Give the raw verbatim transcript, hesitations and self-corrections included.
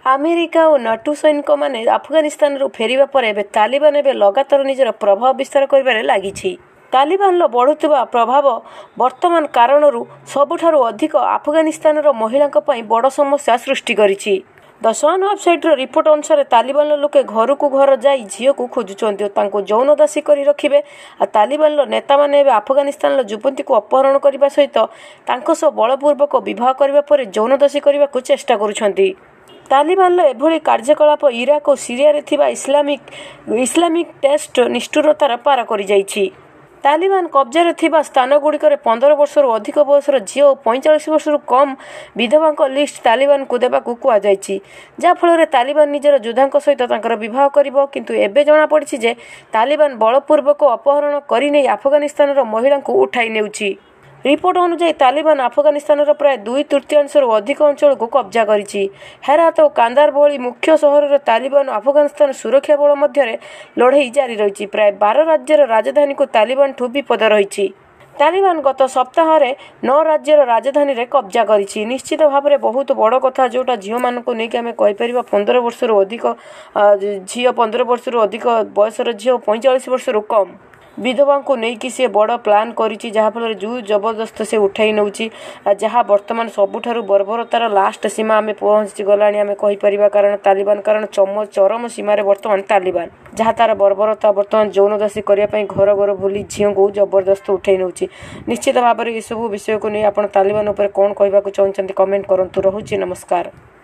America ଓ NATO ସୈନିକମାନେ ଆଫଗାନିସ୍ତାନରୁ ଫେରିବା ପରେ ଏବେ ତାଲିବାନ ଏବେ ଲଗାତାର ନିଜର ପ୍ରଭାବ ବିସ୍ତାର କରିବାରେ ଲାଗିଛି। ତାଲିବାନର ବଢ଼ୁଥିବା ପ୍ରଭାବ ବର୍ତ୍ତମାନ କାରଣରୁ ସବୁଠାରୁ ଅଧିକ ଆଫଗାନିସ୍ତାନର ମହିଳାଙ୍କ ପାଇଁ ବଡ଼ ସମସ୍ୟା ସୃଷ୍ଟି କରିଛି। ଦ ସନ୍ ୱେବସାଇଟ୍ର ରିପୋର୍ଟ ଅନୁସାରେ ତାଲିବାନର ଲୋକେ ଘରକୁ ଘର ଯାଇ ଝିଅକୁ ଖୋଜୁଛନ୍ତି ଓ ତାଙ୍କୁ ଯୌନ ଦାସୀ କରି ରଖିବେ। ଆଉ ତାଲିବାନର ନେତାମାନେ ଏବେ ଆଫଗାନିସ୍ତାନର ଯୁବତୀଙ୍କୁ ଅପହରଣ କରିବା ସହିତ ତାଙ୍କ ସହ ବଳପୂର୍ବକ ବିବାହ କରିବା ପରେ ଯୌନ ଦାସୀ କରିବାକୁ ଚେଷ୍ଟା କରୁଛନ୍ତି। ତାଲିବାନର ଏଭଳି କାର୍ଯ୍ୟକଳାପ ଇରାକ ଓ ସିରିଆରେ ଥିବା ଇସଲାମିକ ଇସଲାମିକ ଟେଷ୍ଟ ନିଷ୍ଠୁରତାର ପାର କରିଯାଇଛି। ତାଲିବାନ କବ୍ଜାରେ ଥିବା ସ୍ଥାନଗୁଡ଼ିକରେ ପନ୍ଦର ବର୍ଷରୁ ଅଧିକ ବୟସର ଝିଅ ଓ ପଇଁଚାଳିଶ ବର୍ଷରୁ କମ୍ ବିଧବାଙ୍କ ଲିଷ୍ଟ ତାଲିବାନକୁ ଦେବାକୁ କୁହାଯାଇଛି, ଯାହାଫଳରେ ତାଲିବାନ ନିଜର ଯୋଦ୍ଧାଙ୍କ ସହିତ ତାଙ୍କର ବିବାହ କରିବ। କିନ୍ତୁ ଏବେ ଜଣାପଡ଼ିଛି ଯେ ତାଲିବାନ ବଳପୂର୍ବକ ଅପହରଣ କରିନେଇ ଆଫଗାନିସ୍ତାନର ମହିଳାଙ୍କୁ ଉଠାଇ ନେଉଛି। ରିପୋର୍ଟ ଅନୁଯାୟୀ ତାଲିବାନ ଆଫଗାନିସ୍ତାନର ପ୍ରାୟ ଦୁଇ ତୃତୀୟାଂଶରୁ ଅଧିକ ଅଞ୍ଚଳକୁ କବ୍ଜା କରିଛି। ହେରାତ ଓ କାନ୍ଦାର ଭଳି ମୁଖ୍ୟ ସହରରେ ତାଲିବାନ ଓ ଆଫଗାନିସ୍ତାନ ସୁରକ୍ଷା ବଳ ମଧ୍ୟରେ ଲଢ଼େଇ ଜାରି ରହିଛି। ପ୍ରାୟ ବାର ରାଜ୍ୟର ରାଜଧାନୀକୁ ତାଲିବାନଠୁ ବିପଦ ରହିଛି। ତାଲିବାନ ଗତ ସପ୍ତାହରେ ନଅ ରାଜ୍ୟର ରାଜଧାନୀରେ କବ୍ଜା କରିଛି। ନିଶ୍ଚିତ ଭାବରେ ବହୁତ ବଡ଼ କଥା, ଯେଉଁଟା ଝିଅମାନଙ୍କୁ ନେଇକି ଆମେ କହିପାରିବା ପନ୍ଦର ବର୍ଷରୁ ଅଧିକ ଝିଅ ପନ୍ଦର ବର୍ଷରୁ ଅଧିକ ବୟସର ଝିଅ ପଇଁଚାଳିଶ ବର୍ଷରୁ କମ୍ ବିଧବାଙ୍କୁ ନେଇକି ସେ ବଡ଼ ପ୍ଲାନ୍ କରିଛି, ଯାହାଫଳରେ ଜୋର ଜବରଦସ୍ତ ସେ ଉଠାଇ ନେଉଛି, ଯାହା ବର୍ତ୍ତମାନ ସବୁଠାରୁ ବର୍ବରତାର ଲାଷ୍ଟ ସୀମା ଆମେ ପହଞ୍ଚି ଗଲାଣି ଆମେ କହିପାରିବା। କାରଣ ତାଲିବାନ କାରଣ ଚମ ଚରମ ସୀମାରେ ବର୍ତ୍ତମାନ ତାଲିବାନ, ଯାହା ତାର ବର୍ବରତା ବର୍ତ୍ତମାନ ଯୌନ ଦାସୀ କରିବା ପାଇଁ ଘର ଘର ବୁଲି ଝିଅଙ୍କୁ ଜବରଦସ୍ତ ଉଠାଇ ନେଉଛି। ନିଶ୍ଚିତ ଭାବରେ ଏସବୁ ବିଷୟକୁ ନେଇ ଆପଣ ତାଲିବାନ ଉପରେ କ'ଣ କହିବାକୁ ଚାହୁଁଛନ୍ତି କମେଣ୍ଟ କରନ୍ତୁ। ରହୁଛି, ନମସ୍କାର।